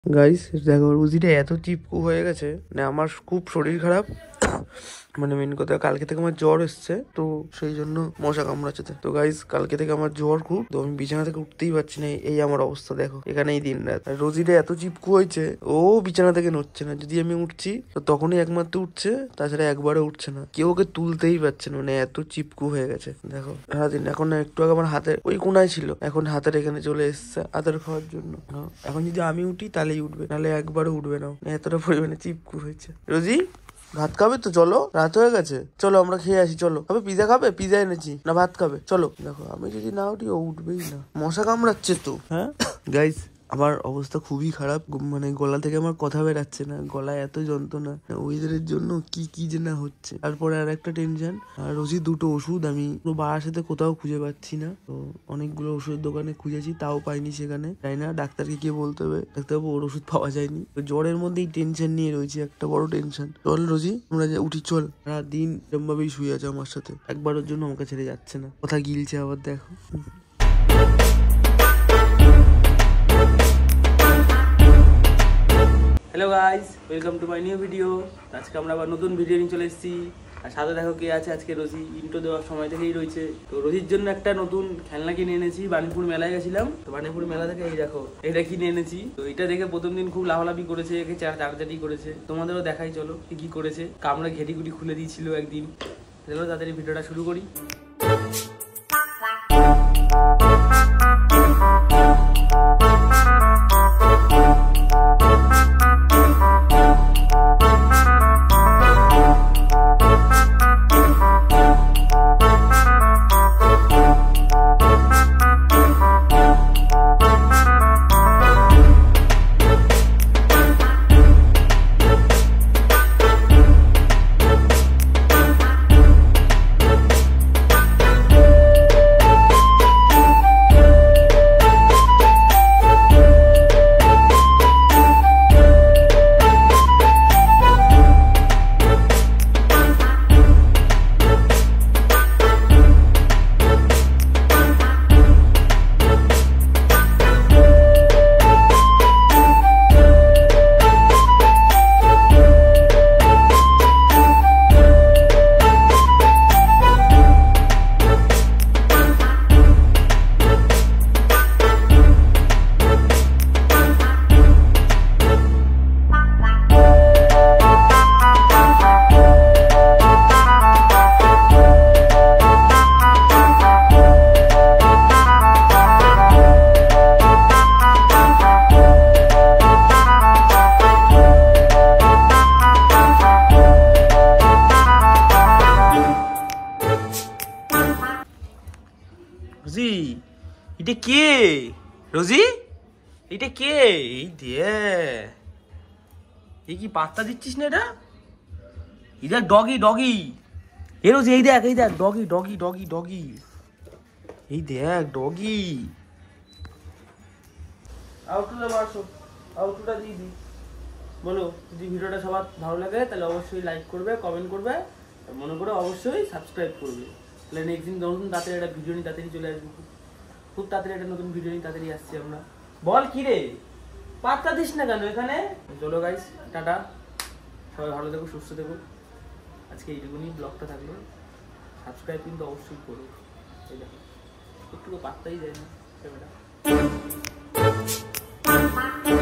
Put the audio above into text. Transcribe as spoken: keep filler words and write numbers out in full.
Guys দেখো রোজিটা এত চিপকু হয়ে গেছে না, আমার খুব শরীর খারাপ। মানে মেন কথা কালকে থেকে আমার জ্বর এসছে, তো সেই জন্য মশা কামড়াচ্ছে। তো গাইস কালকে থেকে আমার জ্বর খুব, তো আমি বিছানা থেকে উঠতেই পারছি না। এই আমার অবস্থা দেখো, এখানেই দিন রাত। রোজিটা এত চিপকু হয়েছে, ও বিছানা থেকে নড়ছে না। যদি আমি উঠছি তো তখনই একমাত্র উঠছে, তাছাড়া একবারও উঠছে না। কেউ ওকে তুলতেই পারছে না, মানে এত চিপকু হয়ে গেছে। দেখো সারাদিন এখন না, একটু আগে আমার হাতের ওই কোনায় ছিল, এখন হাতের এখানে চলে এসছে আদর খাওয়ার জন্য। এখন যদি আমি উঠি তাহলেই উঠবে, নাহলে একবারও উঠবে না। এতটা পরিমাণে চিপকু হয়েছে। রোজি ভাত খাবে তো? চলো, রাত হয়ে গেছে, চলো আমরা খেয়ে আসি। চলো, খাবে পিজা? খাবে? পিজা এনেছি। না ভাত খাবে? চলো। দেখো আমি যদি না উঠি ও উঠবেই না, মশা কামড়াচ্ছে তো। হ্যাঁ গাইস আমার অবস্থা খুবই খারাপ, মানে গলা থেকে আমার কথা বেরাচ্ছে না, গলায় এত যন্ত্রণা। ওয়েদারের জন্য কি কি যে না হচ্ছে। তারপরে আর একটা টেনশন, আর রোজি দুটো ওষুধ আমি বাবার সাথে কোথাও খুঁজে পাচ্ছি না। তো অনেকগুলো ওষুধের দোকানে খুঁজেছি, তাও পাইনি সেখানে। তাই না, ডাক্তারকে গিয়ে বলতে হবে, ডাক্তারবাবু ওর ওষুধ পাওয়া যায়নি। তো জ্বরের মধ্যেই টেনশন নিয়ে রয়েছে, একটা বড় টেনশন। চল রোজি আমরা উঠি, চল। সারা দিন এরকম ভাবেই শুয়ে আছে আমার সাথে, একবারের জন্য আমাকে ছেড়ে যাচ্ছে না। কথা গিলছে আবার দেখো। Hello guys, welcome to my new video. আজকে আমরা আবার নতুন ভিডিও নিয়ে চলে এসেছি। আর সাথে দেখো কে আছে আজকে, রোজি ইন্ট্রো দেওয়ার সময় থেকেই রয়েছে। তো রোজির জন্য একটা নতুন খেলনা কিনে এনেছি, বানিপুর মেলায় গেছিলাম। তো বানিপুর মেলা থেকে এই দেখো এটা কিনে এনেছি। তো এটা দেখে প্রথম দিন খুব লাফালাফি করেছে, একে চারচাটি করেছে। তোমাদেরও দেখাই চলো কি কি করেছে। কামড়ে ঘেটি গুটি খুলে দিয়েছিল একদিন। চলো তাড়াতাড়ি ভিডিওটা শুরু করি। রোজি এটা কে? রোজি এটা কে? এই দে, এই কি পাত্তা দিচ্ছিস না? এটা এই দেখ ডগি, ডগি। এ রোজি এই দেখ, এই দেখ ডগি, ডগি, ডগি, ডগি। এই দেখ ডগি। আউটটা মারছো, আউটটা দিয়ে দি। বলো যদি ভিডিওটা সবার ভালো লাগে তাহলে অবশ্যই লাইক করবে, কমেন্ট করবে, আর মনে করে অবশ্যই সাবস্ক্রাইব করবে। তাহলে নেক্সট দিন নতুন তাড়াতাড়ি একটা ভিডিও নিয়ে তাড়াতাড়ি চলে আসবো। খুব তাড়াতাড়ি একটা নতুন ভিডিও নিয়ে তাড়াতাড়ি আসছি আমরা। বল কি রে, পাত্তা দিস না কেন এখানে? চলো গাইস টাটা, সবাই ভালো থেকো, সুস্থ থেকো। আজকে এইটুকুনি ব্লগটা থাকলো। সাবস্ক্রাইব কিন্তু অবশ্যই করো। এই দেখো একটু পাত্তাই দেয় না ক্যামেরা।